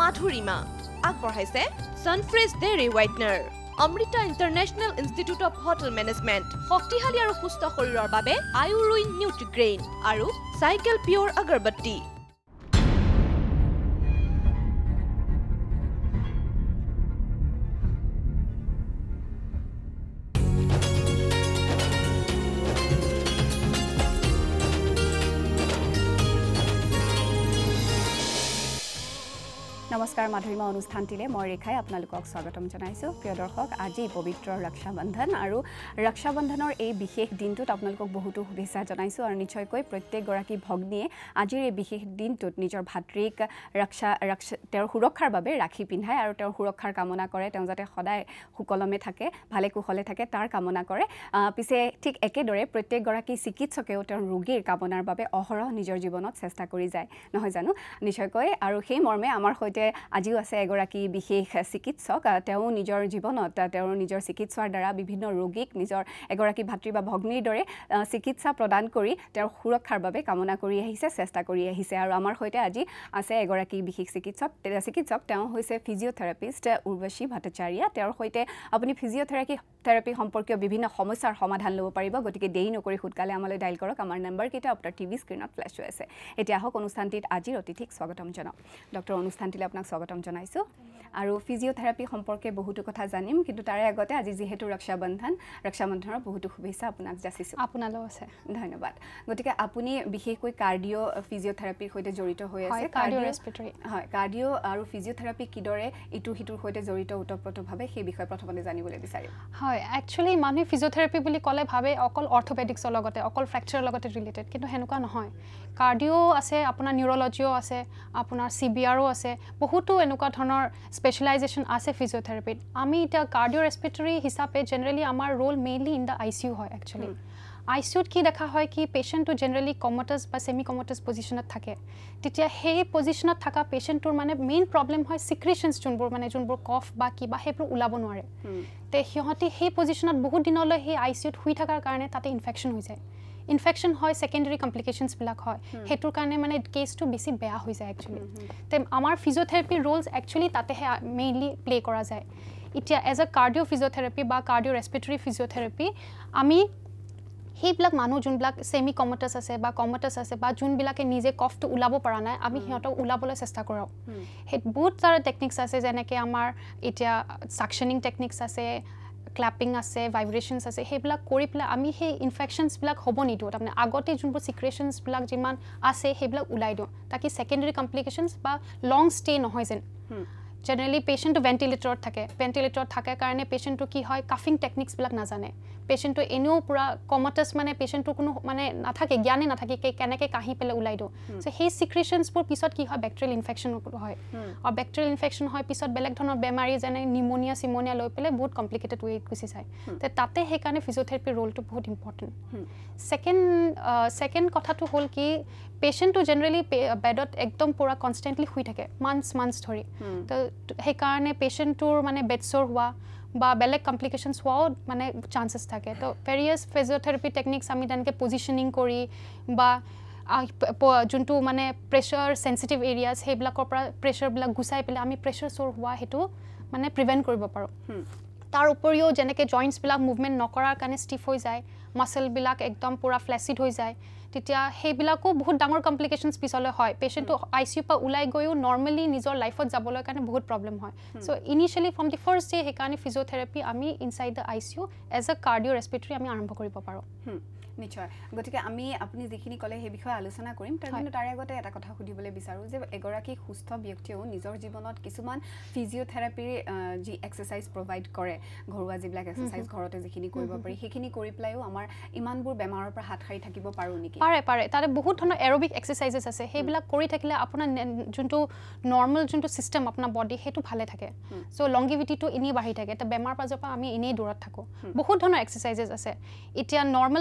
Madhurima, আগবঢ়াইছে Sunfresh Dairy Whitener, Amrita International Institute of Hotel Management, শক্তিশালী আৰু সুস্থ শৰীৰৰ বাবে আয়ুৰুইন নিউট্ৰিগ্ৰেইন আৰু চাইকেল পিয়ৰ আগৰবত্তি। নমস্কাৰ মাধুৰিমা অনুষ্ঠানটিলে মই ৰেখাই আপোনালোকক স্বাগতম জনাইছো প্ৰিয় দৰ্শক আজি পবিত্ৰ ৰক্ষা বন্ধন আৰু ৰক্ষা বন্ধনৰ এই বিশেষ দিনটোত আপোনালোকক বহুতো শুভেচ্ছা জনাইছো আৰু নিশ্চয়কৈ প্ৰত্যেক গৰাকী ভগ্নীয়ে আজিৰ এই বিশেষ দিনটোত নিজৰ ভাতৃক তেওঁৰ সুৰক্ষাৰ বাবে ৰাখি পিন্ধায় আৰু তেওঁৰ সুৰক্ষাৰ কামনা কৰে তেওঁ যাতে সদায় সুকলমে থাকে ভালে কুশলে থাকে তাৰ কামনা কৰে পিছে ঠিক একেদৰে প্ৰত্যেক গৰাকী চিকিৎসকেও তেওঁৰ ৰোগীৰ কামনাৰ বাবে অহৰহ নিজৰ জীৱনত চেষ্টা কৰি যায় নহয় জানো নিশ্চয়কৈ আৰু সেই মৰ্মে আমাৰ সৈতে আজিও আছে এগৰাকী বিশেষ চিকিৎসক তেওঁ নিজৰ জীৱনত তেওঁৰ নিজৰ চিকিৎসাৰ দ্বাৰা বিভিন্ন ৰোগীক নিজৰ এগৰাকী ভাতৃ বা ভগ্নীৰ দৰে চিকিৎসা প্ৰদান কৰি তেওঁৰ সুৰক্ষাৰ বাবে কামনা কৰি আহিছে চেষ্টা কৰি আহিছে আৰু আমাৰ সৈতে আজি আছে এগৰাকী বিশেষ চিকিৎসক তেওঁ হৈছে ফিজিঅথেৰাপিষ্ট উৰ্বশী ভট্টাচাৰ্য তেওঁৰ সৈতে আপুনি ফিজিঅথেৰাপি সম্পৰ্কীয় বিভিন্ন সমস্যাৰ সমাধান ল'ব পাৰিব গতিকে দেৰি নকৰি সোনকালে আমালৈ ডাইল কৰক আমাৰ নম্বৰকেইটা আপোনাৰ টিভি স্ক্ৰীনত ফ্লেছ হৈ আছে এতিয়া আহক অনুষ্ঠানটিত আজিৰ অতিথিক স্বাগতম জনাওক ডক্টৰ অনুষ্ঠানটিলে আপোনাক স্বাগতম জনাইছো আৰু ফিজিঅথেৰাপি সম্পৰ্কে বহুতো কথা জানিম কিন্তু তাৰে আগতে আজি যেহেতু ৰক্ষা বন্ধনৰ বহুতো শুভেচ্ছা আপোনাক যাচিছো আপোনালৈ আছে ধন্যবাদ গতিকে আপুনি বিশেষকৈ কাৰ্ডিও ফিজিঅথেৰাপিৰ সৈতে জড়িত হৈ আছে কাৰ্ডিও ৰেসপিৰেটৰি হয় কাৰ্ডিও আৰু ফিজিঅথেৰাপি কিদৰে ইটো হিটোৰ সৈতে জড়িত ওতপ্ৰোতভাৱে সেই বিষয়ে প্ৰথমতে জানিবলৈ বিচাৰিম হয় একচুয়ালি মানুহে ফিজিঅথেৰাপি বুলি ক'লে ভাবে অকল অৰ্থপেডিক্সৰ লগতে অকল ফ্ৰেকচাৰৰ লগতে ৰিলেটেড কিন্তু হেনুকা নহয় কাৰ্ডিও আছে আপোনাৰ নিউৰলজিও আছে আপোনাৰ সিবিআৰও আছে বহুতো এনেকুৱা ধৰণৰ স্পেশালাইজেশন আছে ফিজিঅথেৰাপিত আমি এটা কাৰ্ডিও ৰেসপিৰেটৰি হিচাপে জেনাৰেলি আমাৰ role mainly in the ICU হয় একচুয়ালি আইসিইউত কি দেখা হয় কি পেশেন্টটো জেনাৰেলি কমটাস বা সেমি কমটাস পজিশনত থাকে তেতিয়া সেই পজিশনত থকা পেশেন্টৰ মানে মেইন প্ৰবলেম হয় সিক্ৰেশনছ যোনবোৰ কফ বা কিবা হেবোৰ উলাব নোৱাৰে তে হিহতি সেই পজিশনত বহুত দিনলৈ সেই আইসিইউত হুই থাকাৰ কাৰণে তাতে ইনফেকশন হৈ যায় ইনফেকশন হয় সেকেন্ডাৰী কমপ্লিকেশনছ বিলাক হয় হেতুৰ কাৰণে মানে কেছটো বেছি বেয়া হৈ যায় একচুয়ালি তে আমাৰ ফিজিঅথেৰাপি ৰোলস একচুয়ালি তাতে মেইনলি প্লে কৰা যায় ইতিয়া এজ আ কাৰ্ডিও ফিজিঅথেৰাপি বা কাৰ্ডিও ৰেসপিৰেটৰি ফিজিঅথেৰাপি আমি সেইবিলাক মানুহ যোনবিলাক সেমি কমটাস আছে বা কমটাস আছে বা যোনবিলাকে নিজে কফটো উলাব পৰা নাই আমি হিহঁতক উলাবলৈ চেষ্টা কৰাও হে বহুত সাৰা টেকনিক্স আছে যেনেকৈ আমাৰ এতিয়া সাকশনিং টেকনিক্স আছে ক্লাপিং আছে ভাইব্ৰেশনছ আছে সেইবিলাক কৰি পেলাই আমি সেই ইনফেকশনছ বিলাক হ'ব নিদিওঁ তাৰমানে আগতে যোনবোৰ সিক্ৰেশনছ বিলাক যিমান আছে সেইবিলাক উলাই দিওঁ তাকি সেকেন্ডাৰী কমপ্লিকেশনছ বা লং ষ্টে নহয় যেন জেনাৰেলি পেশেন্টটো ভেন্টিলেটৰত থাকে কাৰণে পেশেন্টটো কি হয় কাফিং টেকনিক্স বিলাক নাজানে পেশেন্টটো এনেও পুৰা কমটাস মানে পেশেন্টটো কোনো মানে নাথাকে জ্ঞানে নাথাকে কেনেকৈ কাহি পেলাই উলাই দিওঁ সো সেই সিক্ৰেশনছবোৰ পিছত কি হয় বেক্টেৰিয়েল ইনফেকশন হয় আৰু বেক্টেৰিয়েল ইনফেকশন হয় পিছত বেলেগ ধৰণৰ বেমাৰী যেনে নিউমোনিয়া সিমোনিয়া লৈ পেলাই বহুত কমপ্লিকেটেড ৱে গুচি যায় তে তাতে সেইকাৰণে ফিজিঅথেৰাপি ৰোলটো বহুত ইম্পৰ্টেণ্ট সেকেন্ড কথাটো হ'ল কি পেশেন্টটো জেনাৰেলি বেডত একদম পুৰা কনষ্টেণ্টলি শুই থাকে মান্থছ ধৰি তো সেইকাৰণে পেশেন্টটোৰ মানে বেডছৰ হোৱা বা বেলেগ কমপ্লিকেশনছ হোৱাও মানে চান্সেছ থাকে তো ভেৰিয়াছ ফিজিঅথেৰাপি টেকনিক্স আমি তেনেকৈ পজিশ্যনিং কৰি বা যোনটো মানে প্ৰেছাৰ সেনচিটিভ এৰিয়াজ সেইবিলাকৰ পৰা প্ৰেছাৰবিলাক গুচাই পেলাই আমি প্ৰেছাৰ চ'ৰ হোৱা সেইটো মানে প্ৰিভেণ্ট কৰিব পাৰোঁ তাৰ উপৰিও যেনেকৈ জইণ্টছবিলাক মুভমেণ্ট নকৰাৰ কাৰণে ষ্টিফ হৈ যায় মাছলবিলাক একদম পুৰা ফ্লেচিড হৈ যায় তেতিয়া সেইবিলাকো বহুত ডাঙৰ কমপ্লিকেশনছ পিছলৈ হয় পেশেন্টটো আইসিইউ পৰা উলাই গৈও নৰ্মেলি নিজৰ লাইফত যাবলৈ কাৰণে বহুত প্ৰবলেম হয় so initially from the first day সেইকাৰণে ফিজিঅথেৰাপি আমি inside the ICU as a cardio respiratory আমি আৰম্ভ কৰিব পাৰোঁ নিশ্চয় গতিকে আমি আপুনি যিখিনি ক'লে সেই বিষয়ে আলোচনা কৰিম কিন্তু তাৰে আগতে এটা কথা সুধিবলৈ বিচাৰোঁ যে এগৰাকী সুস্থ ব্যক্তিয়েও নিজৰ জীৱনত কিছুমান ফিজিঅথেৰাপিৰ যি এক্সাৰসাইজ প্ৰভাইড কৰে ঘৰুৱা যিবিলাক এক্সাৰসাইজ ঘৰতে যিখিনি কৰিব পাৰি সেইখিনি কৰি পেলাইও আমাৰ ইমানবোৰ বেমাৰৰ পৰা হাত সাৰি থাকিব পাৰোঁ নেকি পাৰে তাৰে বহুত ধৰণৰ এৰোবিক এক্সাৰসাইজেছ আছে সেইবিলাক কৰি থাকিলে আপোনাৰ যোনটো নৰ্মেল যোনটো সিস্টেম আপোনাৰ বডি সেইটো ভালে থাকে সো লংগিভিটিটো এনেই বাঢ়ি থাকে তে বেমাৰ পাজৰ পৰা আমি এনেই দূৰত থাকোঁ বহুত ধৰণৰ এক্সাৰসাইজেছ আছে এতিয়া নৰ্মেল লাইফত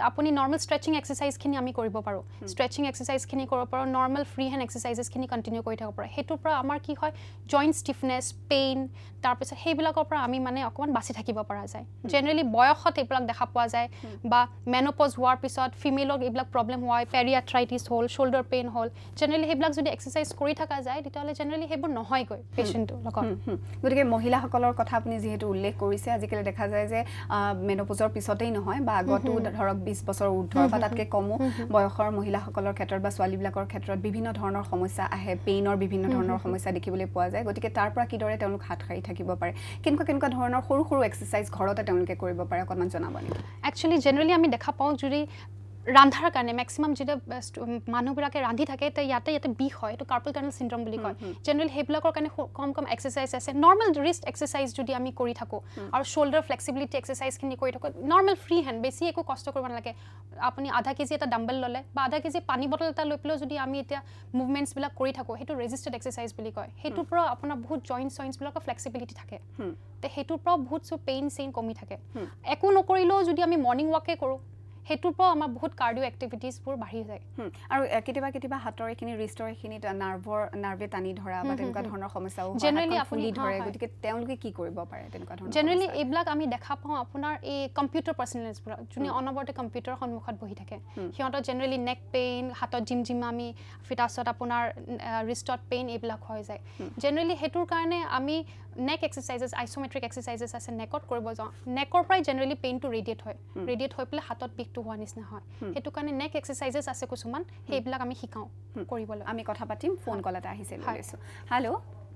আপুনি নৰ্মেল ষ্ট্ৰেচিং এক্সাৰচাইজখিনি আমি কৰিব পাৰোঁ ষ্ট্ৰেচিং এক্সাৰচাইজখিনি কৰিব পাৰোঁ নৰ্মেল ফ্ৰী হেণ্ড এক্সাৰচাইজেছখিনি কণ্টিনিউ কৰি থাকিব পাৰোঁ সেইটোৰ পৰা আমাৰ কি হয় জইণ্ট ষ্টিফনেছ পেইন তাৰপিছত সেইবিলাকৰ পৰা আমি মানে অকণমান বাচি থাকিব পৰা যায় জেনেৰেলি বয়সত এইবিলাক দেখা পোৱা যায় বা মেনোপজ হোৱাৰ পিছত ফিমেলক এইবিলাক প্ৰব্লেম হয় পেৰিয়াথ্ৰাইটিছ হ'ল শ্বল্ডাৰ পেইন হ'ল জেনেৰেলি সেইবিলাক যদি এক্সাৰচাইজ কৰি থকা যায় তেতিয়াহ'লে জেনেৰেলি সেইবোৰ নহয়গৈ পেচেণ্টটোৰ লগত গতিকে মহিলাসকলৰ কথা আপুনি যিহেতু উল্লেখ কৰিছে আজিকালি দেখা যায় যে মেনোপজৰ পিছতেই নহয় বা আগতো ধৰক 20 বছৰ ঊৰ্ধ্বৰ বা তাতকৈ কমো বয়সৰ মহিলাসকলৰ ক্ষেত্ৰত বা ছোৱালীবিলাকৰ ক্ষেত্ৰত বিভিন্ন ধৰণৰ সমস্যা আহে পেইনৰ বিভিন্ন ধৰণৰ সমস্যা দেখিবলৈ পোৱা যায় গতিকে তাৰ পৰা কিদৰে তেওঁলোক হাত সাৰি থাকিব পাৰে কেনেকুৱা ধৰণৰ সৰু সৰু এক্সাৰচাইজ ঘৰতে তেওঁলোকে কৰিব পাৰে অকণমান জনাব নেকি একচুৱেলি জেনেৰেলি আমি দেখা পাওঁ যদি ৰান্ধাৰ কাৰণে মেক্সিমাম যেতিয়া মানুহবিলাকে ৰান্ধি থাকে ইয়াতে বিষ হয় এইটো কাৰ্পল টানেল চিণ্ড্ৰম বুলি কয় জেনেৰেলি সেইবিলাকৰ কাৰণে কম এক্সাৰচাইজ আছে নৰ্মেল ৰিষ্ট এক্সাৰচাইজ যদি আমি কৰি থাকোঁ আৰু শ্বল্ডাৰ ফ্লেক্সিবিলিটি এক্সাৰচাইজখিনি কৰি থাকোঁ নৰ্মেল ফ্ৰী হেণ্ড বেছি একো কষ্ট কৰিব নালাগে আপুনি আধা কেজি এটা ডাম্বেল ল'লে বা আধা কেজি পানী বটল এটা লৈ পেলাইও যদি আমি এতিয়া মুভমেণ্টছবিলাক কৰি থাকোঁ সেইটো ৰেজিষ্টেড এক্সাৰচাইজ বুলি কয় সেইটোৰ পৰা আপোনাৰ বহুত জইণ্টছবিলাকৰ ফ্লেক্সিবিলিটি থাকে সেইটোৰ পৰা বহুত পেইন চেইন কমি থাকে একো নকৰিলেও যদি আমি মৰ্ণিং ৱাকে কৰোঁ সেইটোৰ পৰা আমাৰ বহুত কাৰ্ডিঅ' এক্টিভিটিছবোৰ বাঢ়ি যায় আৰু কেতিয়াবা হাতৰ এইখিনি ৰিষ্টৰ এইখিনি নাৰ্ভে টানি ধৰা বা তেনেকুৱা ধৰণৰ সমস্যাও জেনেৰেলি আপুনি ধৰে গতিকে তেওঁলোকে কি কৰিব পাৰে তেনেকুৱা ধৰণৰ জেনেৰেলি এইবিলাক আমি দেখা পাওঁ আপোনাৰ এই কম্পিউটাৰ পাৰ্চনেলিটিছবোৰ যোনে অনবৰতে কম্পিউটাৰৰ সন্মুখত বহি থাকে সিহঁতৰ জেনেৰেলি নেক পেইন হাতত জিমজিমামি তাৰপিছত আপোনাৰ ৰিষ্টত পেইন এইবিলাক হৈ যায় জেনেৰেলি সেইটোৰ কাৰণে আমি নেক এক্সাৰচাইজেছ আইচোমেট্ৰিক এক্সাৰচাইজেছ আছে নেকত কৰিব যাওঁ নেকৰ পৰাই জেনেৰেলি পেইনটো ৰেডিয়েট হৈ পেলাই হাতত বিষটো হোৱা নিচিনা হয় সেইটো কাৰণে নেক এক্সাৰচাইজেছ আছে কিছুমান সেইবিলাক আমি শিকাওঁ কৰিবলৈ আমি কথা পাতিম ফোন কল এটা আহিছে লৈছোঁ হেল্ল'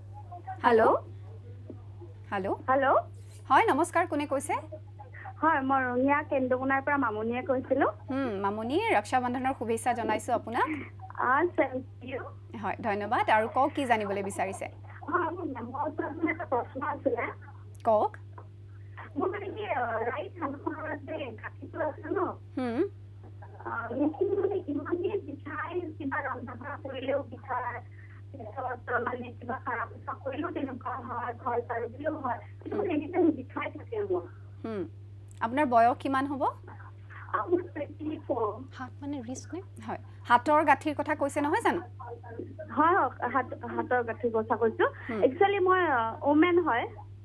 হয় নমস্কাৰ কোনে কৈছে হয় মই ৰঙিয়া কেন্দ্ৰগুণাৰ পৰা মামনিয়ে কৈছিলোঁ মামনি ৰক্ষা বন্ধনৰ শুভেচ্ছা জনাইছোঁ আপোনাক হয় ধন্যবাদ আৰু কওক কি জানিবলৈ বিচাৰিছে কওক আপোনাৰ বয়স কিমান হ'ব হাত মানে ৰিস্ক নে হয় হাতৰ গাঁঠিৰ কথা কৈছে নহয় জানো হয় হাতৰ গাঁঠিৰ কথা কৈছোঁ একচুৱেলি মই ওমেন হয়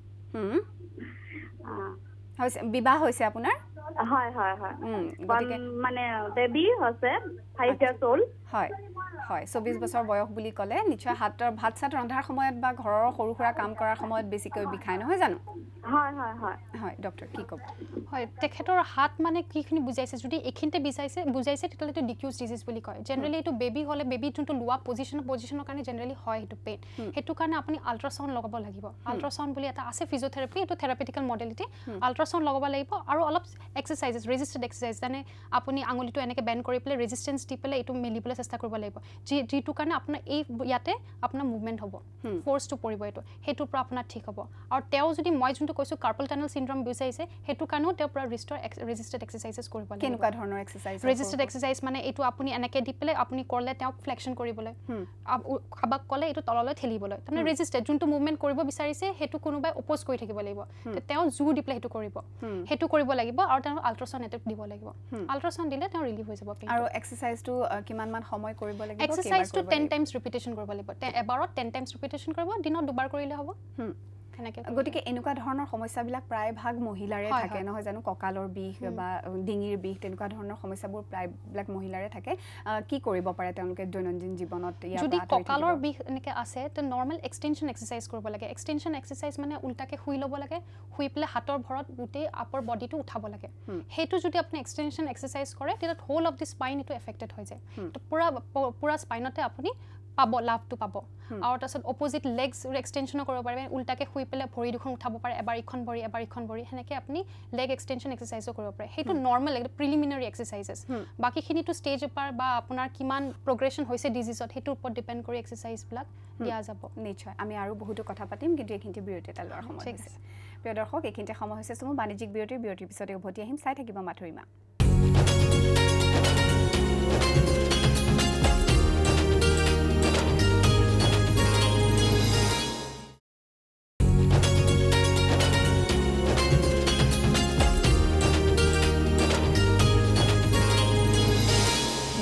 বিবাহ হৈছে আপোনাৰ হয় মানে বেবী হৈছে 5 years old হয় 24 বছৰ বয়স বুলি ক'লে নিশ্চয় ভাত চাত ৰন্ধাৰ সময়ত বা ঘৰৰ সৰু সুৰা কাম কৰাৰ সময়ত বেছিকৈ বিষায় নহয় জানো হয় ডক্টৰ কি ক'ব হয় তেখেতৰ হাত মানে কিখিনি বুজাইছে যদি এইখিনিতে বুজাইছে তেতিয়াহ'লে এইটো ডিকিউজ ডিজিজ বুলি কয় জেনেৰেলি এইটো বেবী হ'লে বেবী যোনটো লোৱা পজিশ্যনৰ কাৰণে জেনেৰেলি হয় সেইটো পেইন সেইটো কাৰণে আপুনি আল্ট্ৰাচাউণ্ড লগাব লাগিব আল্ট্ৰাচাউণ্ড বুলি এটা আছে ফিজিঅ'থেৰাপি এইটো থেৰাপিটিকেল মডেলিটি আল্ট্ৰাচাউণ্ড লগাব লাগিব আৰু অলপ এক্সাৰচাইজেছ ৰেজিষ্টেড এক্সাৰচাইজ যেনে আপুনি আঙুলিটো এনেকৈ বেণ্ড কৰি পেলাই ৰেজিষ্টেঞ্চ দি পেলাই এইটো মিলিবলৈ চেষ্টা কৰিব লাগিব যিটো কাৰণে আপোনাৰ ইয়াতে আপোনাৰ মুভমেণ্ট হ'ব ফ'ৰ্চটো পৰিব এইটো সেইটোৰ পৰা আপোনাৰ ঠিক হ'ব আৰু তেওঁ যদি মই যোনটো কৈছোঁ কাৰ্পল টানেল চিণ্ড্ৰম বিচাৰিছে সেইটো কাৰণেও তেওঁ পৰা ৰেজিষ্টেড এক্সাৰচাইজেছ কৰিব লাগিব কেনেকুৱা ধৰণৰ এক্সাৰচাইজ ৰেজিষ্টেড এক্সাৰচাইজ মানে এইটো আপুনি এনেকৈ দি পেলাই আপুনি কৰিলে তেওঁক ফ্লেকশ্যন কৰিবলৈ কাৰোবাক ক'লে এইটো তললৈ ঠেলিবলৈ তাৰমানে ৰেজিষ্টেড যোনটো মুভমেণ্ট কৰিব বিচাৰিছে সেইটো কোনোবাই অপ'জ কৰি থাকিব লাগিব তেওঁ জোৰ দি পেলাই সেইটো কৰিব লাগিব আৰু তেওঁ আল্ট্ৰাচাউণ্ড এটা দিব লাগিব আল্ট্ৰাচাউণ্ড দিলে তেওঁ ৰিলিভ হৈ যাব আৰু এক্সাৰচাইজটো কিমানমান সময় কৰিব লাগিব এক্সাৰচাইজটো 10 টাইমছ ৰিপিটেশ্যন কৰিব লাগিব এবাৰত 10 টাইমছ ৰিপিটেশ্যন কৰিব দিনত দুবাৰ কৰিলে হ'ব গতিকে এনেকুৱা ধৰণৰ সমস্যাবিলাক প্ৰায়ভাগ মহিলাৰে থাকে নহয় জানো কঁকালৰ বিষ বা ডিঙিৰ বিষ তেনেকুৱা ধৰণৰ সমস্যাবোৰ প্ৰায়বিলাক মহিলাৰে থাকে কি কৰিব পাৰে তেওঁলোকে দৈনন্দিন জীৱনত যদি কঁকালৰ বিষ এনেকৈ আছে তো নৰ্মেল এক্সটেনশ্যন এক্সাৰচাইজ কৰিব লাগে এক্সটেনশ্যন এক্সাৰচাইজ মানে উল্টাকৈ শুই ল'ব লাগে শুই পেলাই হাতৰ ভৰত গোটেই আপাৰ বডিটো উঠাব লাগে সেইটো যদি আপুনি এক্সটেনশ্যন এক্সাৰচাইজ কৰে তেতিয়া হোল অফ দি স্পাইন এইটো এফেক্টেড হৈ যায় তো পুৰা স্পাইনতে আপুনি পাব লাভটো পাব আৰু তাৰপিছত অপজিট লেগছ এক্সটেনশ্যনো কৰিব পাৰে উল্টাকৈ শুই পেলাই ভৰি দুখন উঠাব পাৰে এবাৰ ইখন ভৰি সেনেকৈ আপুনি লেগ এক্সটেনশ্যন এক্সাৰচাইজো কৰিব পাৰে সেইটো নৰ্মেল একদম প্ৰিলিমিনাৰী এক্সাৰচাইজেছ বাকীখিনিতো ষ্টেজ এপাৰ বা আপোনাৰ কিমান প্ৰগ্ৰেশ্যন হৈছে ডিজিজত সেইটোৰ ওপৰত ডিপেণ্ড কৰি এক্সাৰচাইজবিলাক দিয়া যাব নিশ্চয় আমি আৰু বহুতো কথা পাতিম কিন্তু এইখিনিতে বিৰতি এটা লোৱাৰ সময় হৈছে প্ৰিয় দৰ্শক এইখিনিতে সময় হৈছে চমু বাণিজ্যিক বিৰতিৰ পিছতে উভতি আহিম চাই থাকিব মাধুৰিমা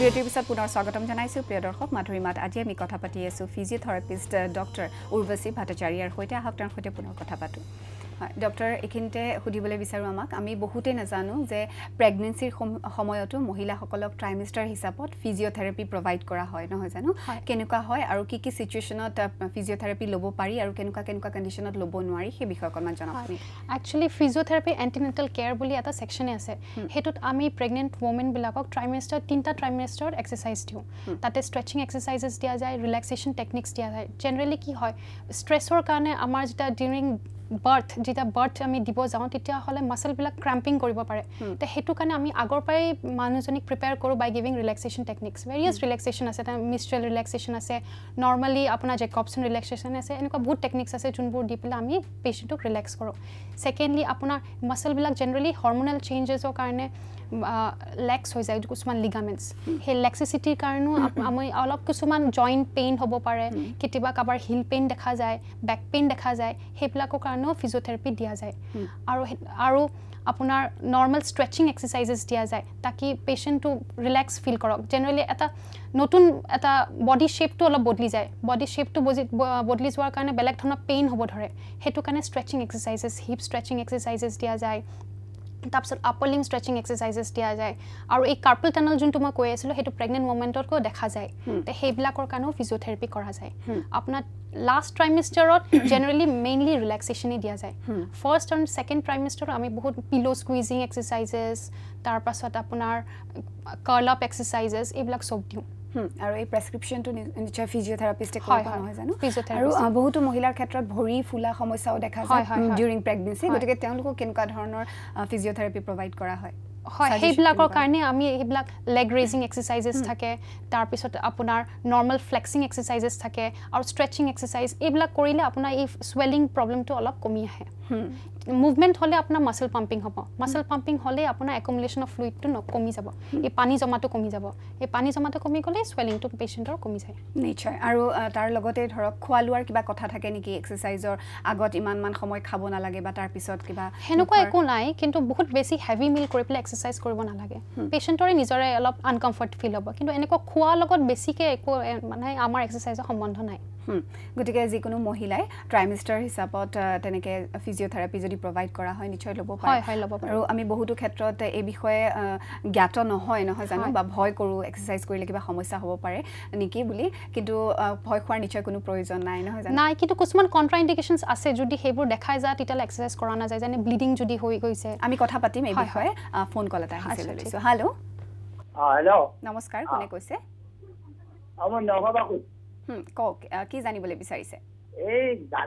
বিৰতিৰ পিছত পুনৰ স্বাগতম জনাইছো প্ৰিয় দৰ্শক মাধুৰীমাত আজি আমি কথা পাতি আছো ফিজিঅথেৰাপিষ্ট ডক্টৰ উৰ্বশী ভট্টাচাৰ্যৰ সৈতে আহক তেওঁৰ সৈতে পুনৰ কথা পাতো ডক্টৰ এখিনতে সুধিবলৈ বিচাৰো আমাক আমি বহুতে নাজানো যে প্ৰেগনেন্সিৰ সময়তো মহিলাসকলক ট্ৰাইমেষ্টাৰ হিচাপত ফিজিঅথেৰাপি প্ৰভাইড কৰা হয় নহয় জানো কেনেকুৱা হয় আৰু কি কি সিচুৱেচনত ফিজিঅথেৰাপি ল'ব পাৰি আৰু কেনেকুৱা কন্ডিশনত ল'ব নোৱাৰি সেই বিষয়ে অকমান জনাওক একচুয়ালি ফিজিঅথেৰাপি এন্টিনেটাল কেয়াৰ বুলি এটা সেকশনে আছে হেতুত আমি প্ৰেগনেন্ট ওমেন বিলাকক ট্ৰাইমেষ্টাৰ তিনটা ট্ৰাইমেষ্টাৰত এক্সাৰসাইজ দিও তাতে স্ট্ৰেচিং এক্সাৰসাইজেস দিয়া যায় ৰিল্যাক্সেশন টেকনিক্স দিয়া যায় জেনাৰেলি কি হয় স্ট্ৰেছৰ কাৰণে আমাৰ যেটা ডিউৰিং বাৰ্থ আমি দিব যাওঁ তেতিয়া হলে মাসল বিলাক ক্ৰাম্পিং কৰিব পাৰে তে হেতু কাৰণে আমি আগৰ পৰাই মানুহজনিক প্ৰিপেয়াৰ কৰো by giving relaxation techniques various relaxation আছে তা মিস্ট্ৰেল ৰিল্যাক্সেশন আছে নৰমালি আপোনাৰ জেকবছন ৰিল্যাক্সেশন আছে এনেকুৱা বহুত টেকনিক্স আছে যোনবোৰ দি পেলাই আমি পেশেন্টক ৰিল্যাক্স কৰো সেকেন্ডলি আপোনাৰ মাসল বিলাক জেনাৰেলি হৰমোনাল চেঞ্জেছৰ কাৰণে লেক্স হৈ যায় কিছুমান লিগামেন্টস হে লেক্সিসিটিৰ কাৰণেও আমি অলপ কিছুমান জইন্ট পেইন হ'ব পাৰে কেতিয়াবা কাবাৰ হিল পেইন দেখা যায় বেক পেইন দেখা যায় হেবিলাকৰ কাৰণেও ফিজিঅথেৰাপি দিয়া যায় আৰু আপোনাৰ নৰ্মাল স্ট্ৰেচিং এক্সাৰসাইজেস দিয়া যায় তাকি পেশেন্টটো ৰিল্যাক্স ফিল কৰক জেনাৰেলি এটা নতুন এটা বডি শেপটো অলপ বদলি যায় বডি শেপটো বদলি যোৱাৰ কাৰণে বেলেগ ধৰণৰ পেইন হ'ব ধৰে হেতু কাৰণে স্ট্ৰেচিং এক্সাৰসাইজেস হিপ স্ট্ৰেচিং এক্সাৰসাইজেস দিয়া যায় তাপছত আপাৰ লিম্ব স্ট্ৰেচিং এক্সাৰসাইজেস দিয়া যায় আৰু এই কাৰ্পল টানেল যোনটো মই কৈ আছিলো হেতু প্ৰেগনেন্ট মোমেন্টতকো দেখা যায় তে হেবিলাকৰ কাৰণেও ফিজিঅথেৰাপি কৰা যায় আপোনাৰ লাষ্ট ট্ৰাইমেষ্টাৰত জেনাৰেলি মেইনলি ৰিল্যাক্সেশনে দিয়া যায় ফাৰ্স্ট এণ্ড সেকেন্ড ট্ৰাইমেষ্টাৰত আমি বহুত পিলো স্কুইজিং এক্সাৰসাইজেস তাৰ পাছত আপোনাৰ কাৰ্ল আপ এক্সাৰসাইজেস এইবিলাক সব দিও আৰু এই প্ৰেসক্ৰিপচনটো নিশ্চয় ফিজিঅথেৰাপিষ্টে কৰিব নহয় জানো আৰু বহুতো মহিলাৰ ক্ষেত্ৰত ভৰি ফুলা সমস্যাও দেখা যায় ডিউৰিং প্ৰেগনেন্সি গতিকে তেওঁলোকক কেনেকুৱা ধৰণৰ ফিজিঅথেৰাপি প্ৰভাইড কৰা হয় হেবিলাকৰ কাৰণে আমি হেবিলাক লেগ ৰেজিং এক্সাৰসাইজেস থাকে তাৰ পিছত আপোনাৰ নৰ্মাল ফ্লেক্সিং এক্সাৰসাইজেস থাকে আৰু স্ট্ৰেচিং এক্সাৰসাইজ এইবিলাক কৰিলে আপোনাৰ এই সোৱেলিং প্ৰবলেমটো অলপ কমি আহে মুভমেন্ট হলে আপোনাৰ মাসল পাম্পিং হ'ব মাসল পাম্পিং হলে আপোনাৰ একুমুলেশন অফ ফ্লুইডটো কমি যাব এই পানী জমাটো কমি যাব এই পানী জমাটো কমি গলে সোৱেলিংটো পেশেন্টৰ কমি যায় নিশ্চয় আৰু তাৰ লগতে ধৰক খোৱালোৱাৰ কিবা কথা থাকে নেকি এক্সাৰসাইজৰ আগত ইমান সময় খাব নালাগে বা তাৰ পিছত কিবা হেনকুৱা একো নাই কিন্তু বহুত বেছি হেভি মিল কৰি পেলাই এক্সাৰসাইজ কৰিব নালাগে পেশেন্টৰে নিজৰে অলপ আনকমফৰ্ট ফিল হ'ব কিন্তু এনেকুৱা খোৱা লগত বেছিকে একো মানে আমাৰ এক্সাৰসাইজৰ সম্বন্ধ নাই গতিকে যিকোনো মহিলাই ট্ৰাইমেষ্টাৰ হিচাপত তেনেকে ফিজিঅথেৰাপি যদি প্ৰভাইড কৰা হয় নিশ্চয় ল'ব পাৰে আৰু আমি বহুতো ক্ষেত্ৰত এই বিষয়ে জ্ঞাত নহয় জানো বা ভয় কৰো এক্সাৰসাইজ কৰিলে কিবা সমস্যা হ'ব পাৰে নেকি বুলি কিন্তু ভয় খোৱাৰ নিশ্চয় কোনো প্ৰয়োজন নাই নহয় জানো নাই কিন্তু কিছুমান কন্ট্ৰাইণ্ডিকেশনছ আছে যদি হেবোৰ দেখাই যায় তেতিয়া এক্সাৰসাইজ কৰা না যায় যেনে ব্লিডিং যদি হৈ গৈছে আমি কথা পাতিম এই বিষয়ে ফোন কল এটা আহিছিল লৈছো হেল্ল নমস্কাৰ কোনে কৈছে আমাৰ নগাবা কক কি জানিবলৈ বিচাৰিছে এই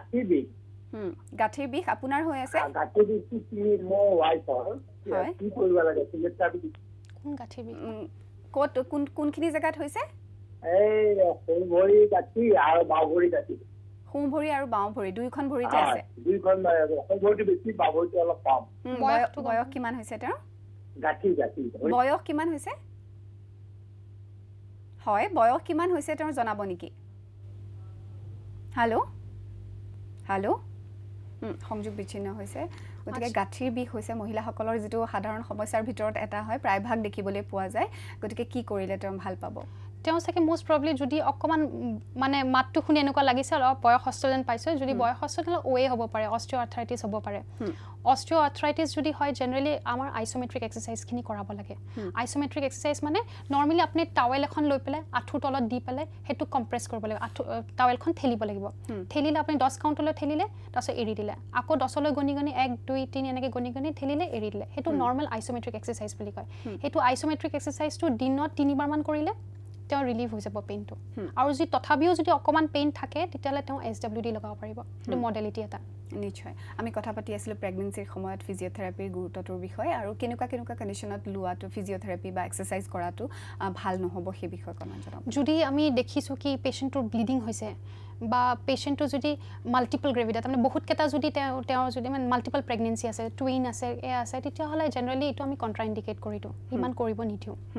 গাঁঠিৰ বিষ আপোনাৰ হৈ আছে গাঁঠিৰ বিষ কি মোৰ ৱাইফৰ কি কৰিব লাগে কোন গাঁঠিৰ বিষ ক'ত কোনখিনি জেগাত হৈছে এই সোঁভৰি গাঁঠি আৰু বাওঁভৰি গাঁঠি সোঁভৰি আৰু বাওঁভৰি দুইখন ভৰিতে আছে দুইখন সোঁভৰিটো বেছি বাওঁভৰিটো অলপ কম বয়স কিমান হৈছে তেওঁৰ গাঁঠি বয়স কিমান হৈছে হয় বয়স কিমান হৈছে তেওঁৰ জনাব নেকি হেল্ল সংযোগ বিচ্ছিন্ন হৈছে গতিকে গাঁঠিৰ বিষ হৈছে মহিলাসকলৰ যেটো সাধাৰণ সমস্যাৰ ভিতৰত এটা হয় প্ৰায়ভাগ দেখিবলৈ পোৱা যায় গতিকে কি কৰিলে তেওঁ ভাল পাব তেওঁ সাকে মোস্ট প্ৰবলি যদি অকমান মানে মাতটো শুনি এনেকুৱা লাগিছে অলপ বয়সস্থ যেন পাইছে যদি বয়সস্থ হলে ওয়ে হ'ব পাৰে অস্টিওআৰ্থৰাইটিছ হ'ব পাৰে অস্টিওআৰ্থৰাইটিছ যদি হয় জেনাৰেলি আমাৰ আইসোমেট্ৰিক এক্সাৰসাইজ খিনি কৰাব লাগে আইসোমেট্ৰিক এক্সাৰসাইজ মানে নৰমালি আপুনি টাৱেল এখন লৈ পেলাই আঠু তলত দি পেলাই হেতু কম্প্ৰেছ কৰিব লাগে টাৱেলখন ঠেলিব লাগিব ঠেলিলে আপুনি 10 কাউণ্টলৈ ঠেলিলে তাৰপিছত এৰি দিলে আকৌ 10 লৈ গনি 1 2 3 এনেকৈ গনি ঠেলিলে এৰি দিলে হেতু নৰমাল আইসোমেট্ৰিক এক্সাৰসাইজ বুলি কয় হেতু আইসোমেট্ৰিক এক্সাৰসাইজটো দিনত 3 বাৰ মান কৰিলে তেওঁ ৰিলিভ হৈ যাব পেইনটো আৰু যদি তথাপিও যদি অকমান পেইন থাকে তেতিয়ালে তেওঁ এছডব্লিউডি লগাব পাৰিব এটো মডেলিটি এটা নিশ্চয় আমি কথা পাতি আছিলো প্ৰেগনেন্সিৰ সময়ত ফিজিঅথেৰাপিৰ গুৰুত্বটোৰ বিষয়ে আৰু কেনেকুৱা কন্ডিশনত লোৱাটো ফিজিঅথেৰাপি বা এক্সাৰসাইজ কৰাটো ভাল নহব সেই বিষয়ে কমান জনাব যদি আমি দেখিছো কি পেশেন্টৰ ব্লিডিং হৈছে বা পেশেন্টৰ যদি মাল্টিপল গ্ৰেভিডা মানে বহুত কেটা যদি তেওঁ যদি মানে মাল্টিপল প্ৰেগনেন্সি আছে টুইন আছে আছে তেতিয়া হলে জেনাৰেলি এটো আমি কন্ট্ৰাইণ্ডিকেট কৰি দিও ইমান কৰিব নিদিও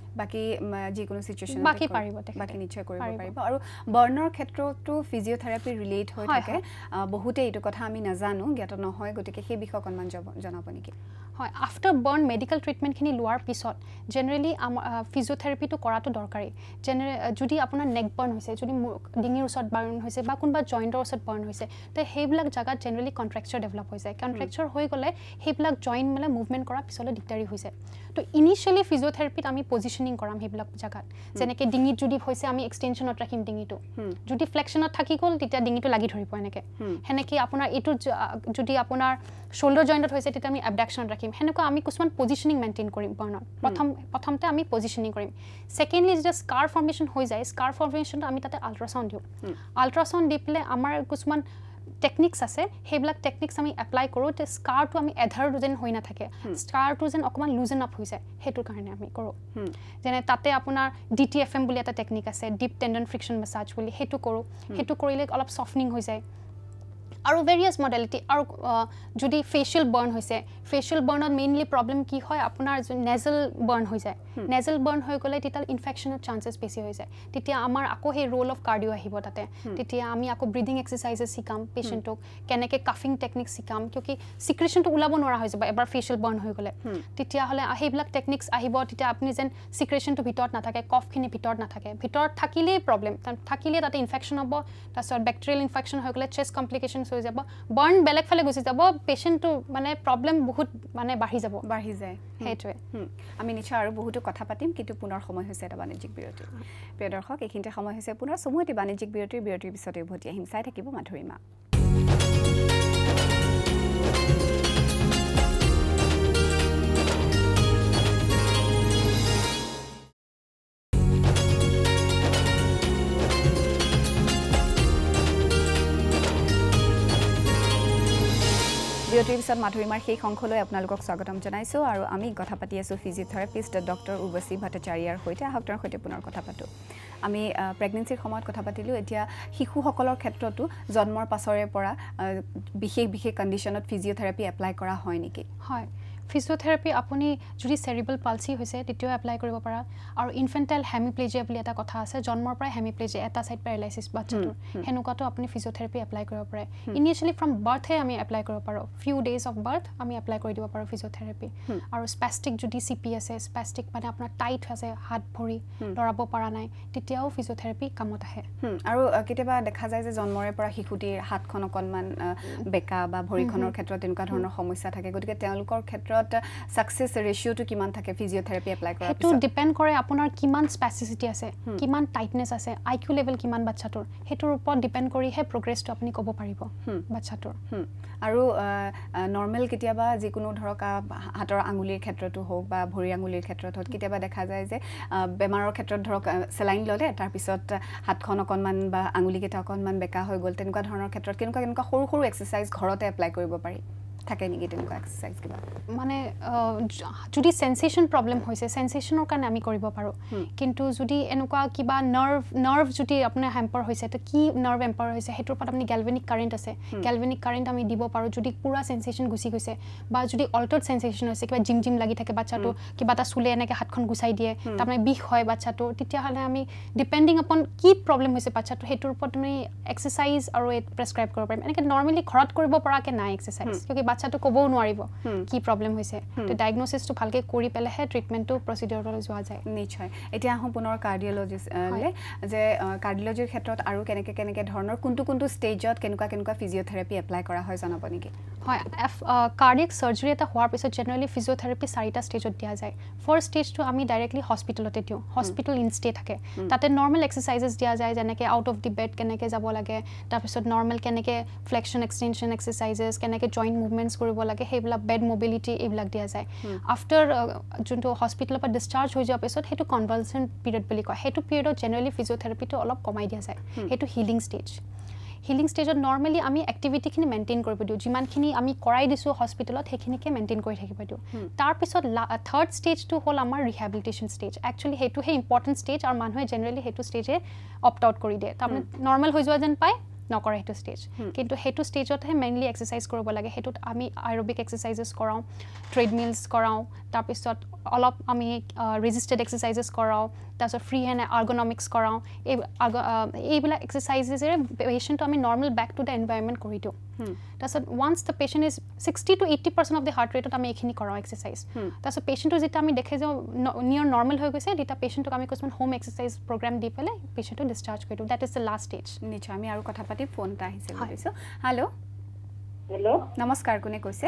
বাকি যিকোনো সিচুৱেচন বাকি পাৰিব বাকি নিশ্চয় কৰিব পাৰিব আৰু বাৰ্ণৰ ক্ষেত্ৰতো ফিজিঅথেৰাপি ৰিলেট হৈ থাকে বহুতে এইটো কথা আমি নাজানো জ্ঞাত নহয় গতিকে সেই বিষয়ে অকণমান জনাব নেকি হয় আফটাৰ বাৰ্ণ মেডিকেল ট্ৰিটমেণ্টখিনি লোৱাৰ পিছত জেনেৰেলি ফিজিঅথেৰাপিটো কৰাটো দৰকাৰী যদি আপোনাৰ নেক বাৰ্ণ হৈছে যদি ডিঙিৰ ওচৰত বাৰ্ণ হৈছে বা কোনোবা জইণ্টৰ ওচৰত বাৰ্ণ হৈছে তে সেইবিলাক জাগাত জেনেৰেলি কণ্ট্ৰেকচাৰ ডেভেলপ হৈ যায় কণ্ট্ৰেকচাৰ হৈ গ'লে সেইবিলাক জইণ্ট মানে মুভমেণ্ট কৰা পিছলৈ দিগদাৰী হৈ যায় তো ইনিচিয়েলি ফিজিঅথেৰাপিত আমি পজিশ্যনিং কৰাম সেইবিলাক জাগাত যেনেকৈ ডিঙিত যদি হৈছে আমি এক্সটেনশ্যনত ৰাখিম ডিঙিটো যদি ফ্লেকশ্যনত থাকি গ'ল তেতিয়া ডিঙিটো লাগি ধৰিব এনেকৈ সেনেকৈ আপোনাৰ এইটো যদি আপোনাৰ শোল্ডাৰ জইণ্টত হৈছে তেতিয়া আমি এবডাকশ্যনত ৰাখিম সেনেকুৱা আমি কিছুমান পজিশ্যনিং মেইনটেইন কৰিম বাৰ্ণত প্ৰথমতে আমি পজিশ্যনিং কৰিম ছেকেণ্ডলি যেতিয়া স্কাৰ ফৰ্মেশ্যন হৈ যায় স্কাৰ ফৰ্মেশ্যনটো আমি তাতে আল্ট্ৰাচাউণ্ড দিওঁ আল্ট্ৰাচাউণ্ড দি পেলাই আমাৰ কিছুমান টেকনিক্স আছে সেইবিলাক টেকনিক্স আমি এপ্লাই কৰোঁ তে স্কাৰটো আমি এধাৰ যেন হৈ নাথাকে স্কাৰটো যেন অকণমান লুজেন আপ হৈ যায় সেইটোৰ কাৰণে আমি কৰোঁ যেনে তাতে আপোনাৰ DTFM বুলি এটা টেকনিক আছে ডিপ টেণ্ডন ফ্ৰিকশ্যন মেছাজ বুলি সেইটো কৰোঁ সেইটো কৰিলে অলপ চফনিং হৈ যায় আৰু ভেৰিয়াছ মডেলিটি আৰু যদি ফেচিয়েল বাৰ্ণ হৈছে ফেচিয়েল বাৰ্ণত মেইনলি প্ৰব্লেম কি হয় আপোনাৰ নেজেল বাৰ্ণ হৈ যায় নেজেল বাৰ্ণ হৈ গ'লে তেতিয়া ইনফেকশ্যনৰ চান্সেছ বেছি হৈ যায় তেতিয়া আমাৰ আকৌ সেই ৰোল অফ কাৰ্ডিঅ' আহিব তাতে তেতিয়া আমি আকৌ ব্ৰিডিং এক্সাৰচাইজেছ শিকাম পেচেণ্টক কেনেকৈ কাফিং টেকনিক শিকাম কিয় চিক্ৰেশ্যনটো ওলাব নোৱাৰা হৈ যাব এবাৰ ফেচিয়েল বাৰ্ণ হৈ গ'লে তেতিয়াহ'লে সেইবিলাক টেকনিক্স আহিব তেতিয়া আপুনি যেন চিক্ৰেশ্যনটো ভিতৰত নাথাকে কফখিনি ভিতৰত নাথাকে ভিতৰত থাকিলেই প্ৰব্লেম থাকিলে তাতে ইনফেকশ্যন হ'ব তাৰপিছত বেক্টেৰিয়েল ইনফেকশ্যন হৈ গ'লে চেষ্ট কমপ্লিকেশ্যনছ হৈ যাব বাৰ্ণ বেলেগ ফালে গুচি যাব পেচেণ্টটো মানে প্ৰব্লেম বহুত মানে বাঢ়ি যায় সেইটোৱে আমি নিশ্চয় আৰু বহুতো কথা পাতিম কিন্তু পুনৰ সময় হৈছে এটা বাণিজ্যিক বিৰতি প্ৰিয় দৰ্শক এইখিনিতে সময় হৈছে পুনৰ চমু এটি বাণিজ্যিক বিৰতিৰ পিছতে উভতি আহিম চাই থাকিব মাধুৰিমা বিৰতিৰ পিছত মাধুৰিমাৰ সেই অংশলৈ আপোনালোকক স্বাগতম জনাইছোঁ আৰু আমি কথা পাতি আছোঁ ফিজিঅথেৰাপিষ্ট ডক্টৰ উৰ্বশী ভট্টাচাৰ্যাৰ সৈতে আহক তেওঁৰ সৈতে পুনৰ কথা পাতোঁ আমি প্ৰেগনেঞ্চিৰ সময়ত কথা পাতিলোঁ এতিয়া শিশুসকলৰ ক্ষেত্ৰতো জন্মৰ পাছৰে পৰা বিশেষ কণ্ডিশ্যনত ফিজিঅথেৰাপি এপ্লাই কৰা হয় নেকি হয় ফিজিঅথেৰাপি আপুনি যদি চেৰিব্ৰেল পালচি হৈছে তেতিয়াও এপ্লাই কৰিব পাৰা আৰু ইনফেণ্টাইল হেমিপ্লেজিয়া বুলি এটা কথা আছে জন্মৰ পৰাই হেমিপ্লেজিয়া এটা চাইড পেৰালাইচিছ বাচ্চাটোৰ সেনেকুৱাটো আপুনি ফিজিঅথেৰাপি এপ্লাই কৰিব পাৰে ইনিচিয়েলি ফ্ৰম বাৰ্থে আমি এপ্লাই কৰিব পাৰোঁ ফিউ ডেজ অফ বাৰ্থ আমি এপ্লাই কৰি দিব পাৰোঁ ফিজিঅথেৰাপি আৰু স্পেষ্টিক যদি CP আছে স্পেষ্টিক মানে আপোনাৰ টাইট আছে হাত ভৰি লৰাব পৰা নাই তেতিয়াও ফিজিঅথেৰাপি কামত আহে আৰু কেতিয়াবা দেখা যায় যে জন্মৰে পৰা শিশুটিৰ হাতখন অকণমান বেকা বা ভৰিখনৰ ক্ষেত্ৰত তেনেকুৱা ধৰণৰ সমস্যা থাকে গতিকে তেওঁলোকৰ ক্ষেত্ৰত সাকসেস ৰেশিওটো কিমান থাকে ফিজিঅথেৰাপি এপ্লাই কৰাৰ পিছত সেইটো ডিপেন্ড কৰে আপোনাৰ কিমান স্পেসিসিটি আছে কিমান টাইটনেস আছে IQ লেভেল কিমান বাচ্চাটোৰ হেটোৰ ওপৰত ডিপেন্ড কৰি হে প্ৰগ্ৰেছটো আপুনি ক'ব পাৰিব বাচ্চাটোৰ আৰু নৰ্মেল কেতিয়াবা যিকোনো ধৰক হাতৰ আঙুলিৰ ক্ষেত্ৰতো হোক বা ভৰি আঙুলিৰ ক্ষেত্ৰত হোক কেতিয়াবা দেখা যায় যে বেমাৰৰ ক্ষেত্ৰত ধৰক সেলাইন ললে তাৰ পিছত হাতখন অকণমান বা আঙুলিকেইটা অকণমান বেকা হৈ গ'ল তেনেকুৱা ধৰণৰ ক্ষেত্ৰত কেনেকুৱা সৰু এক্সাৰসাইজ ঘৰতে এপ্লাই কৰিব পাৰি থাকে নেকি তেনেকুৱা এক্সাৰসাইজ কিবা মানে যদি সেন্সেশন প্ৰবলেম হৈছে সেন্সেশনৰ কাৰণে আমি কৰিব পাৰো কিন্তু যদি এনেকুৱা কিবা নাৰ্ভ যদি আপোনাৰ হেম্পাৰ হৈছে তো কি নাৰ্ভ হেম্পাৰ হৈছে হেটোৰ ওপৰত আপুনি গ্যালভেনিক কাৰেন্ট আছে গ্যালভেনিক কাৰেন্ট আমি দিব পাৰো যদি পুৰা সেন্সেশন গুছি গৈছে বা যদি অল্টাৰ্ড সেন্সেশন হৈছে কিবা জিম লাগি থাকে বাচ্চাটো কিবা এটা চুলে এনেকে হাতখন গুছাই দিয়ে তাৰমানে বিষ হয় বাচ্চাটো তেতিয়া হলে আমি ডিপেন্ডিং আপন কি প্ৰবলেম হৈছে বাচ্চাটো হেটোৰ ওপৰত আমি এক্সাৰসাইজ আৰু প্ৰেছক্ৰাইব কৰিব পাৰিম এনেকে নৰমালি ঘৰত কৰিব পৰাকে নাই এক্সাৰসাইজ কিয় বাচ্চাটো ক'বও নোৱাৰিব কি প্ৰবলেম হৈছে তো ডায়াগনোসিসটো ভালকে কৰি পেলেহে ট্ৰিটমেন্টটো প্ৰসিডিউৰলৈ যোৱা যায় নিশ্চয় এতিয়া আহো পুনৰ কাৰ্ডিঅলজিষ্টলে যে কাৰ্ডিঅলজিৰ ক্ষেত্ৰত আৰু কেনেকে ধৰণৰ কোনটো ষ্টেজত কেনেকুৱা ফিজিঅথেৰাপি এপ্লাই কৰা হয় জানাব নেকি হয় কাৰ্ডিয়াক সাৰ্জাৰি এটা হোৱাৰ পিছত জেনাৰেলি ফিজিঅথেৰাপি 4টা ষ্টেজত দিয়া যায় ফাৰ্ষ্ট ষ্টেজটো আমি ডাইৰেক্টলি হস্পিটেলতে দিওঁ হস্পিটেল ইনষ্টে থাকে তাতে নৰ্মেল এক্সাৰসাইজেছ দিয়া যায় যেনেকে আউট অফ দি বেড কেনেকে যাব লাগে তাৰ পিছত নৰ্মেল কেনেকে ফ্লেকশ্যন এক্সটেনশ্যন এক্সাৰসাইজেছ কেনেকে জইণ্ট মুভমেন্টছ কৰিব লাগে হেবিলাক বেড মোবিলিটি এইবিলাক দিয়া যায় আফটাৰ যোনটো হস্পিটেলৰ পৰা ডিসচাৰ্জ হৈ যোৱাৰ পিছত হেতু কনভালচেন্ট পিৰিয়ড বুলি কয় হেতু পিৰিয়ডত জেনাৰেলি ফিজিঅথেৰাপিটো অলপ কমাই দিয়া যায় হেতু হিলিং ষ্টেজত নৰ্মেলি আমি এক্টিভিটিখিনি মেইনটেইন কৰিব দিওঁ যিমানখিনি আমি কৰাই দিছোঁ হস্পিটেলত সেইখিনিকে মেইনটেইন কৰি থাকিব দিওঁ তাৰ পিছত থাৰ্ড ষ্টেজটো হ'ল আমাৰ ৰিহেবিলিটেশ্যন ষ্টেজ একচুৱেলি হেতুহে ইম্পৰ্টেণ্ট ষ্টেজ আৰু মানুহে জেনাৰেলি হেতু ষ্টেজে অপ্ট আউট কৰি দিয়ে তাৰমানে নৰ্মেল হৈ যোৱা যেন পায় নকৰে সেইটো ষ্টেজ কিন্তু সেইটো ষ্টেজতহে মেইনলি এক্সাৰচাইজ কৰিব লাগে সেইটোত আমি আইৰবিক এক্সাৰচাইজেছ কৰাওঁ ট্ৰেডমিলছ কৰাওঁ তাৰপিছত অলপ আমি ৰেজিষ্টেড এক্সাৰচাইজেছ কৰাওঁ তাৰপিছত ফ্ৰী হেণ্ড আৰ্গনমিক্স কৰাওঁ এইবিলাক এক্সাৰচাইজেছৰে পেচেণ্টটো আমি normal back to the environment কৰি দিওঁ তাৰপিছত once the patient is 60 to 80% of the heart ৰেটত আমি এইখিনি কৰাওঁ এক্সাৰচাইজ তাৰপিছত পেচেণ্টটো যেতিয়া আমি দেখে যে নিয়ৰ নৰ্মেল হৈ গৈছে তেতিয়া পেচেণ্টক আমি কিছুমান হোম এক্সাৰচাইজ প্ৰগ্ৰাম দি পেলাই পেচেণ্টটো ডিছচাৰ্জ কৰি দিওঁ that is the last stage নিশ্চয় আমি আৰু কথা পাতি ফোন এটা আহিছে ভাবিছোঁ হেল্ল' হেল্ল' নমস্কাৰ কোনে কৈছে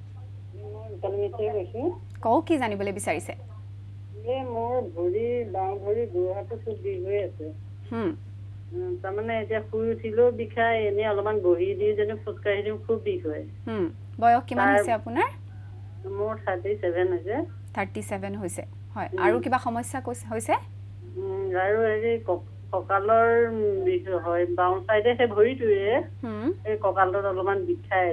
কওঁ কি জানিবলৈ বিচাৰিছে মোৰ ভৰি বাওঁ ভৰি গোহাটো খুব বিষ হৈ আছে তাৰমানে এতিয়া শুই উঠিলেও বিষাই এনে অলপমান বহি দি যেনে খোজকাঢ়ি দিওঁ খুব বিষ হয় বয়স কিমান হৈছে আপোনাৰ মোৰ 37 হৈছে 37 হৈছে হয় আৰু কিবা সমস্যা হৈছে আৰু হেৰি কঁকালৰ বিষ হয় বাওঁ চাইডে সেই ভৰিটোৱে এই কঁকালটোত অলপমান বিষাই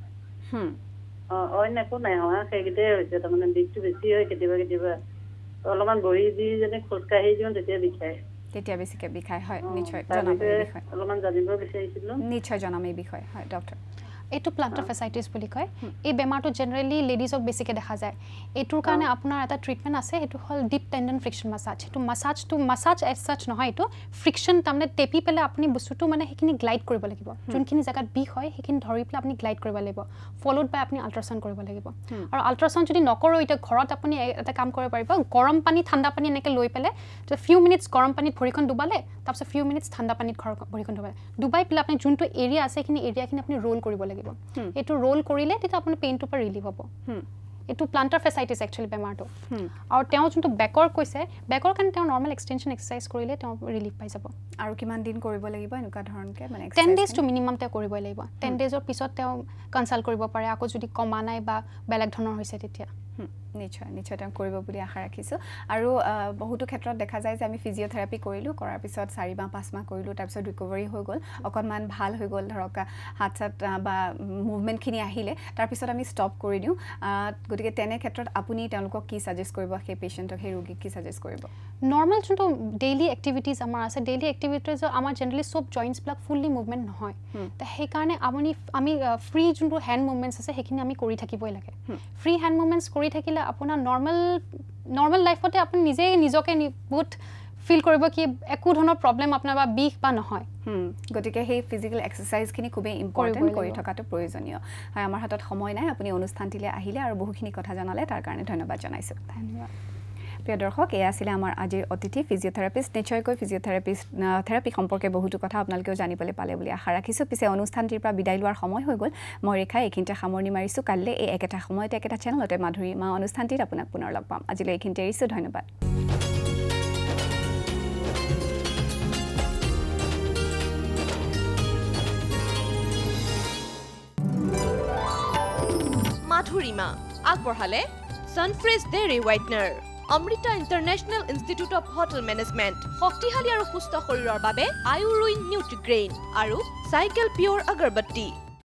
অইন একো নাই হোৱা সেইকেইটাই হৈছে তাৰমানে বিষটো বেছি হয় কেতিয়াবা কেতিয়াবা অলপমান বহি দি যেনে খোজকাঢ়ি দিওঁ তেতিয়া বিষায় তেতিয়া বেছিকৈ বিষায় হয় নিশ্চয় অলপমান জানিব বিচাৰিছিলোঁ নিশ্চয় জনাম এই বিষয়ে হয় ডক্টৰ এইটো প্লান্টাৰ ফেচাইটিছ বুলি কয় এই বেমাৰটো জেনেৰেলি লেডিজক বেছিকৈ দেখা যায় এইটোৰ কাৰণে আপোনাৰ এটা ট্ৰিটমেণ্ট আছে সেইটো হ'ল ডিপ টেণ্ডন ফ্ৰিকশ্যন মাছাজ সেইটো মাছাজ এজ ছাচ নহয় এইটো ফ্ৰিকশ্যন তাৰমানে টেপি পেলাই আপুনি বস্তুটো মানে সেইখিনি গ্লাইড কৰিব লাগিব যোনখিনি জেগাত বিষ হয় সেইখিনি ধৰি পেলাই আপুনি গ্লাইড কৰিব লাগিব ফল'ড বাই আপুনি আল্ট্ৰাচাউণ্ড কৰিব লাগিব আৰু আল্ট্ৰাচাউণ্ড যদি নকৰোঁ এতিয়া ঘৰত আপুনি এটা কাম কৰিব পাৰিব গৰম পানী ঠাণ্ডা পানী এনেকৈ লৈ পেলাই ফিউ মিনিটছ গৰম পানীত ভৰিখন ডুবালে তাৰপিছত ফিউ মিনিটছ ঠাণ্ডা পানীত ভৰিখন ডুবাই পেলাই আপুনি যোনটো এৰিয়া আছে সেইখিনি এৰিয়াখিনি আপুনি ৰোল কৰিব লাগিব এইটো ৰোল কৰিলে তেতিয়া আপোনাৰ পেইনটোৰ পৰা ৰিলিভ হ'ব এইটো প্লান্টাৰ ফেচাইটিছ একচুৱেলি বেমাৰটো আৰু তেওঁ যোনটো বেকৰ কৈছে বেকৰ কাৰণে তেওঁ নৰ্মেল এক্সটেনশ্যন এক্সাৰচাইজ কৰিলে তেওঁ ৰিলিভ পাই যাব আৰু কিমান দিন কৰিব লাগিব এনেকুৱা ধৰণকৈ মানে 10 ডেজটো মিনিমাম তেওঁ কৰিবই লাগিব 10 ডেজৰ পিছত তেওঁ কনচাল্ট কৰিব পাৰে আকৌ যদি কমা নাই বা বেলেগ ধৰণৰ হৈছে তেতিয়া নিশ্চয় নিশ্চয় তেওঁ কৰিব বুলি আশা ৰাখিছোঁ আৰু বহুতো ক্ষেত্ৰত দেখা যায় যে আমি ফিজিঅ'থেৰাপি কৰিলোঁ কৰাৰ পিছত 4 বা 5 মাহ কৰিলোঁ তাৰপিছত ৰিকভাৰী হৈ গ'ল অকণমান ভাল হৈ গ'ল ধৰক হাত চাত বা মুভমেণ্টখিনি আহিলে তাৰপিছত আমি ষ্টপ কৰি দিওঁ গতিকে তেনে ক্ষেত্ৰত আপুনি তেওঁলোকক কি ছাজেষ্ট কৰিব সেই পেচেণ্টক সেই ৰোগীক কি ছাজেষ্ট কৰিব নৰ্মেল যোনটো ডেইলি এক্টিভিটিজ আমাৰ আছে ডেইলি এক্টিভিটিজ আমাৰ জেনেৰেলি চব জইণ্টছবিলাক ফুল্লি মুভমেণ্ট নহয় তো সেইকাৰণে আমি ফ্ৰী যোনটো হেণ্ড মুভমেণ্টছ আছে সেইখিনি আমি কৰি থাকিবই লাগে ফ্ৰী হেণ্ড মুভমেণ্টছ কৰি থাকিলে আপোনাৰ নৰ্মেল লাইফতে আপুনি নিজকে বহুত ফিল কৰিব কি একো ধৰণৰ প্ৰব্লেম আপোনাৰ বা বিষ বা নহয় গতিকে সেই ফিজিকেল এক্সাৰচাইজখিনি খুবেই ইম্পৰ্টেণ্ট কৰি থকাটো প্ৰয়োজনীয় হয় আমাৰ হাতত সময় নাই আপুনি অনুষ্ঠানটিলৈ আহিলে আৰু বহুখিনি কথা জনালে তাৰ কাৰণে ধন্যবাদ জনাইছোঁ ধন্যবাদ প্ৰিয় দৰ্শক এয়া আছিলে আমাৰ আজিৰ অতিথি ফিজিঅ'থেৰাপিষ্ট নিশ্চয়কৈ থেৰাপি সম্পৰ্কে বহুতো কথা আপোনালোকেও জানিবলৈ পালে বুলি আশা ৰাখিছোঁ পিছে অনুষ্ঠানটিৰ পৰা বিদায় লোৱাৰ সময় হৈ গ'ল মই ৰেখাই এইখিনিতে সামৰণি মাৰিছোঁ কাইলৈ এই একেটা সময়তে একেটা চেনেলতে মাধুৰীমা অনুষ্ঠানটিত আপোনাক পুনৰ লগ পাম আজিলৈ এইখিনিতে এৰিছোঁ ধন্যবাদ মাধুৰীমা আগবঢ়ালে Sunfresh dairy whitener Amrita international institute of hotel management শক্তিশালী আৰু সুস্থ শৰীৰৰ বাবে আয়ুৰুইন নিউট্ৰিগ্ৰেইন আৰু চাইকেল পিয়ৰ আগৰবত্তি